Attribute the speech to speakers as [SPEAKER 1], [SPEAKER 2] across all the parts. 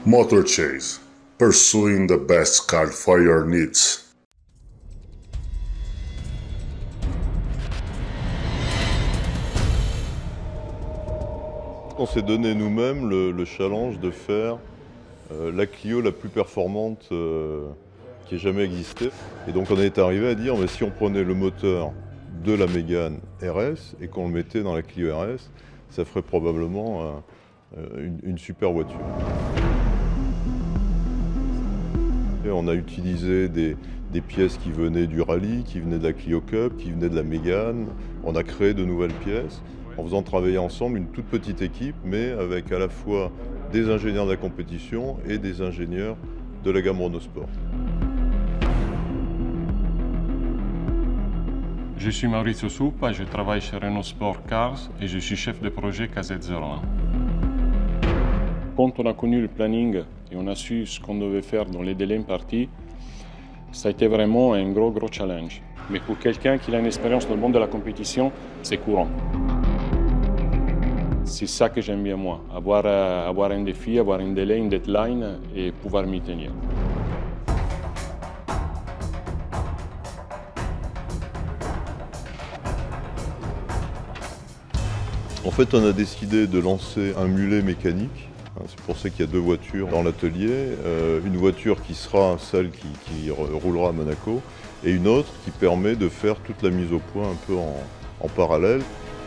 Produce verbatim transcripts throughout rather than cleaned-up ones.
[SPEAKER 1] Motor Chase, pursuing the best car for your needs.
[SPEAKER 2] On s'est donné nous-mêmes le, le challenge de faire euh, la Clio la plus performante euh, qui ait jamais existé. Et donc on est arrivé à dire, mais si on prenait le moteur de la Mégane R S et qu'on le mettait dans la Clio R S, ça ferait probablement euh, une, une super voiture. Et on a utilisé des, des pièces qui venaient du rallye, qui venaient de la Clio Cup, qui venaient de la Mégane. On a créé de nouvelles pièces en faisant travailler ensemble une toute petite équipe, mais avec à la fois des ingénieurs de la compétition et des ingénieurs de la gamme Renault Sport.
[SPEAKER 3] Je suis Maurizio Suppa, je travaille chez Renault Sport Cars et je suis chef de projet K Z zéro un. Quand on a connu le planning et on a su ce qu'on devait faire dans les délais impartis, ça a été vraiment un gros, gros challenge. Mais pour quelqu'un qui a une expérience dans le monde de la compétition, c'est courant. C'est ça que j'aime bien moi, avoir, euh, avoir un défi, avoir un délai, une deadline et pouvoir m'y tenir.
[SPEAKER 2] En fait, on a décidé de lancer un mulet mécanique. C'est pour ça qu'il y a deux voitures dans l'atelier. Euh, une voiture qui sera celle qui, qui roulera à Monaco et une autre qui permet de faire toute la mise au point un peu en, en parallèle.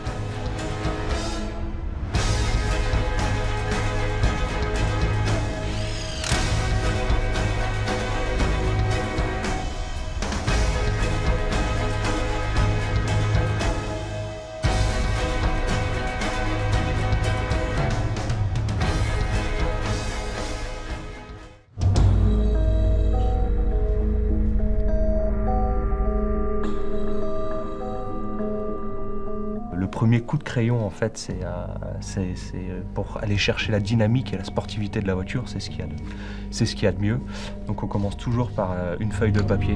[SPEAKER 4] Le premier coup de crayon, en fait, c'est euh, pour aller chercher la dynamique et la sportivité de la voiture, c'est ce qu'il y a de, c'est ce qu'il y a de mieux. Donc on commence toujours par euh, une feuille de papier.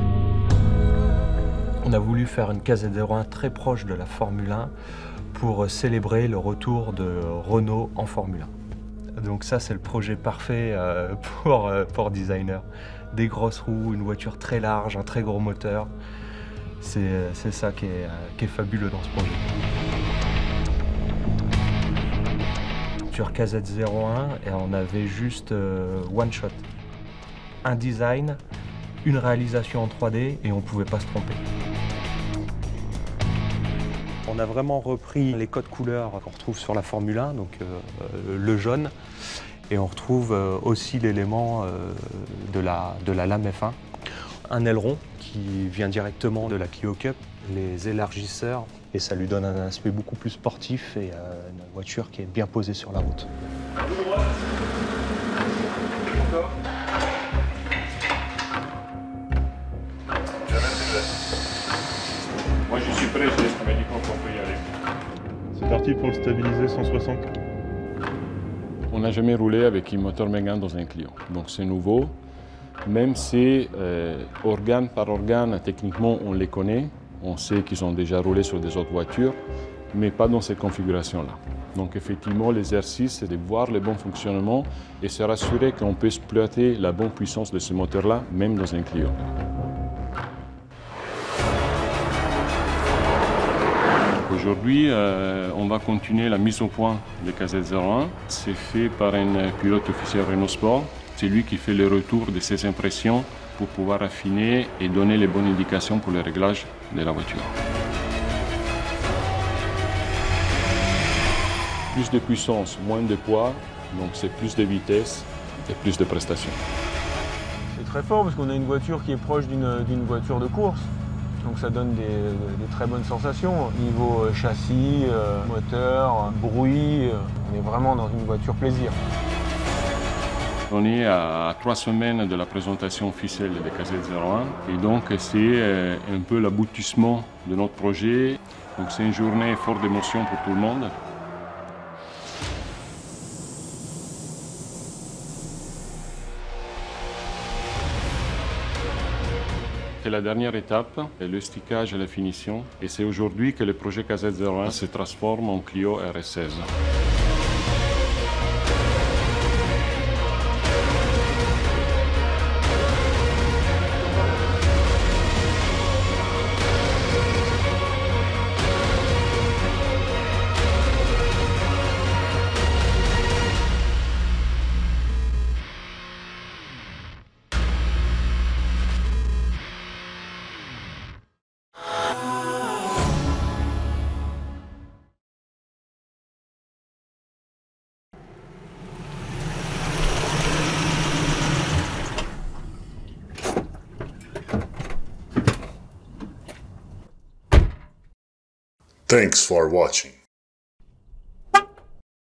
[SPEAKER 4] On a voulu faire une K Z zéro un très proche de la Formule un pour célébrer le retour de Renault en Formule un. Donc ça, c'est le projet parfait euh, pour, euh, pour designer. Des grosses roues, une voiture très large, un très gros moteur. C'est ça qui est, qui est fabuleux dans ce projet. Sur K Z zéro un, et on avait juste euh, one shot. Un design, une réalisation en trois D et on ne pouvait pas se tromper. On a vraiment repris les codes couleurs qu'on retrouve sur la Formule un, donc euh, le jaune, et on retrouve euh, aussi l'élément euh, de, la, de la lame F un. Un aileron qui vient directement de la Clio Cup, les élargisseurs, et ça lui donne un aspect beaucoup plus sportif et euh, une voiture qui est bien posée sur la route.
[SPEAKER 3] Moi je suis prêt, je laisse le médicament qu'on peut y aller.
[SPEAKER 2] C'est parti pour le stabiliser cent soixante.
[SPEAKER 3] On n'a jamais roulé avec un moteur Mégane dans un Clio, donc c'est nouveau. Même si, euh, organe par organe, techniquement, on les connaît, on sait qu'ils ont déjà roulé sur des autres voitures, mais pas dans cette configuration-là. Donc effectivement, l'exercice, c'est de voir le bon fonctionnement et se rassurer qu'on peut exploiter la bonne puissance de ce moteur-là, même dans un Clio. Aujourd'hui, euh, on va continuer la mise au point de K Z zéro un. C'est fait par un pilote officiel Renault Sport. C'est lui qui fait le retour de ses impressions pour pouvoir affiner et donner les bonnes indications pour le réglage de la voiture. Plus de puissance, moins de poids, donc c'est plus de vitesse et plus de prestations.
[SPEAKER 5] C'est très fort parce qu'on a une voiture qui est proche d'une voiture de course. Donc ça donne des, des très bonnes sensations. Niveau châssis, moteur, bruit, on est vraiment dans une voiture plaisir.
[SPEAKER 3] On est à trois semaines de la présentation officielle de K Z zéro un et donc c'est un peu l'aboutissement de notre projet. Donc c'est une journée forte d'émotion pour tout le monde. C'est la dernière étape, le stickage et la finition. Et c'est aujourd'hui que le projet K Z zéro un se transforme en Clio R S seize.
[SPEAKER 1] Thanks for watching.